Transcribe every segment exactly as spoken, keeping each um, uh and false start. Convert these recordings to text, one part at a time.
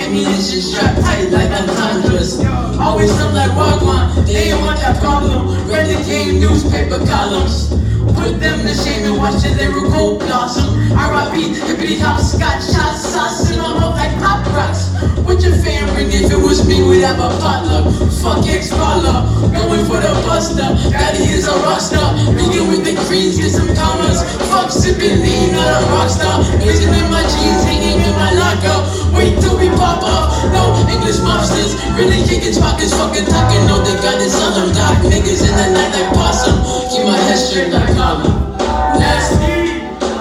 ammunition strapped tight like entendres. Always felt like Wagwan, they ain't want that problem. Read the game newspaper columns. Put them to shame and watch the lyrical blossom. R I P, hippity hop, scotch shots, sauce in my mouth like pop rocks. Would your fan ring if it was me? We'd have a potluck. Fuck ex-baller, going for the buster. Daddy is a roster. Begin with the greens, get some commas. Fuck sipping lean, not a rockstar. Blazing in my jeans, hanging in my locker. Wait till we pop up. No English mobsters, really kicking pockets, fucking talking. No, they got this on them. Doc niggas in the night like possum. Keep my head straight like collar. Nasty.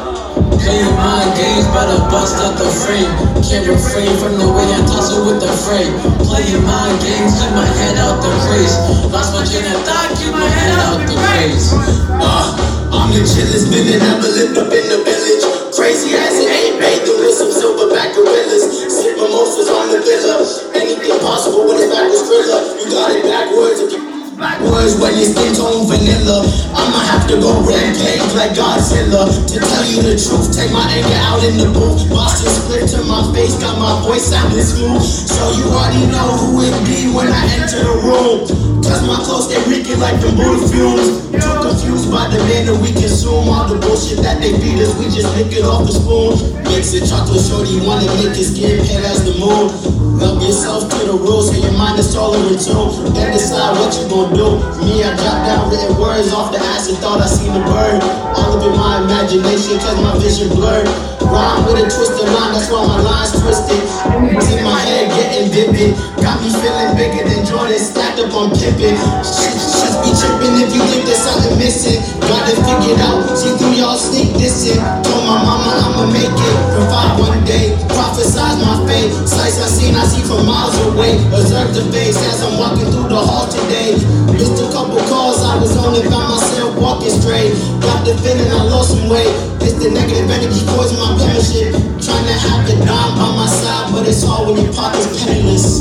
Playing mind games, better bust out the frame. Can't refrain from the way I tussle with the frame. Playing mind games, keep my head out the craze. Lost my train of thought, keep my head out the craze. Uh, I'm the chillest, been and never lived up in the village. Crazy as it ain't bathing with some silverback gorillas. Sip mimosas on the villa. Anything possible when it's backwards thriller. You got it backwards if you backwards when your skin tone vanilla. I'ma have to go rampage like Godzilla. To tell you the truth, take my anger out in the booth. Boston split to my face, got my voice sounding smooth. So you already know who it be when I enter the room. Cause my clothes they reeking like the Buddha fumes. Too confused by the manner we consume. All the bullshit that they feed us, we just lick it off the spoon. Mix it chocolate shorty, wanna make your skin pale as the moon. Rub yourself to the rules, so your mind is tolerant too. Then decide what you gon' do. Me, I jot down written words off the ass and thought I seen the bird. All up in my imagination, cause my vision blurred. Rhyme with a twisted line, that's why my line's twisted. See my head getting vivid. Got me feeling bigger than Jordan, stacked up on Pippin. Shit, shit be tripping if you think there's something missing. Got it figured out, see through y'all sneak this in. Told my mama I'ma make it. Provide one day, prophesize my fate. Sights I seen, I see from miles away. Observe the face as I'm walking through the hall today. Missed a couple calls, I was on it by myself, walking straight. Got the feeling I lost some weight. It's the negative energy poison my penmanship. Trying to have the dime by my side, but it's all when your pocket's penniless.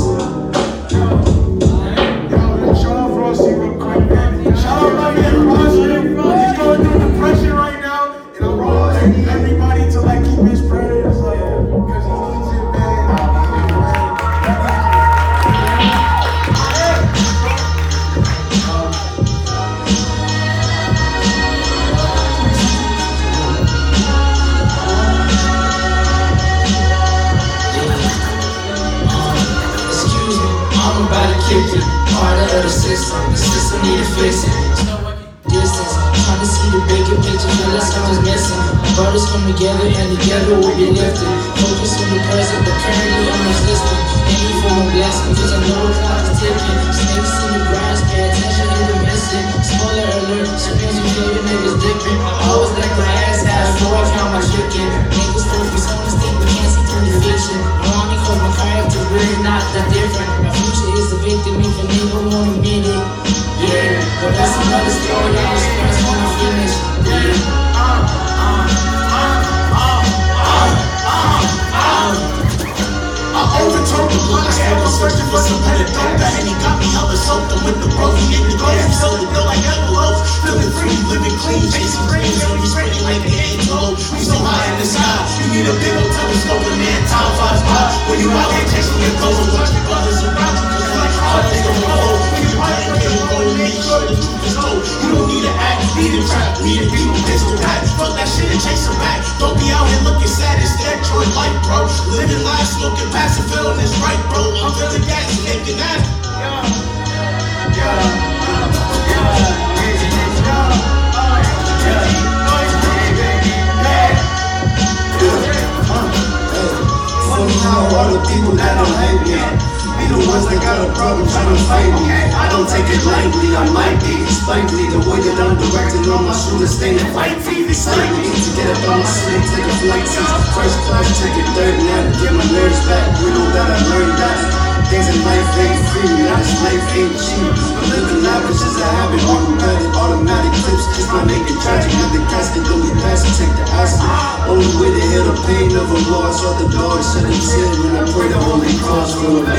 Part of the system, the system need to fix it. Distance, trying to see the bigger picture, feel like something's missing. Brothers come together and together we'll be lifted. Focus on the present, but currently unresistant. Any form of blessing, cause I know the clock is ticking. Snakes in the grass, pay attention to the missing. Spoiler alert, sometimes you feel your niggas dipping. I always like my ass half before I count my chicken. Niggas focus on this thing, we can't see through the fiction. I want me cause my character's really not that different. My future is a victim, if a nigga won't admit it. Yeah, but that's another story I'll express when I finish. Yeah. I overturned the block, I was searching for some better dope. That Henny got me hella soaked. I'm with the broken in the grocery store, it feel like envelopes. Feeling free, living clean, chasing dreams, and we sprinting like they ain't told. We so high in the sky, you need a big old telescope, and man, time flies by. When you out here chasing your goals, and watch your brothers around you, cause like hard they don't know. When you right and get a goal, make sure the truth is told. You don't need to act, need to trap, need to people, pitch the rap. Fuck that shit and chase them back. Don't be out here looking sad, instead enjoy life, bro. Living life, smoking, passing, feeling is right, bro. I'm feeling gas, making that. Yeah, yeah. All the people that don't hate me be the ones that got a problem trying to fight me. I don't take it lightly, I might be spitefully. The way that I'm directing on my shooters, staying and fight for you, slightly. To get up on my sleep, take a flight since first class, take it third now to get my nerves back. We know that I learned that things in life ain't free, now this life ain't cheap. But living lavish is a habit, automatic, automatic clips. Just by making tragic at the casket, though we pass and take the acid. Only way to heal the pain of a loss, or the dog shed a tear when I pray the holy cross for the